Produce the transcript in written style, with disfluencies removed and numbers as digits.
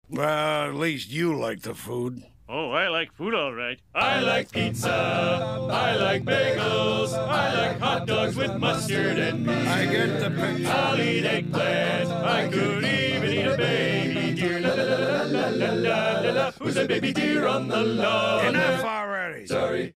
Well, at least you like the food. Oh, I like food all right. I like pizza. I like bagels. I like hot dogs with mustard and meat. I get the picture. I'll eat eggplant. I could even eat a baby deer. La la la la la la la la. Who's a baby deer on the lawn? Enough already. Sorry.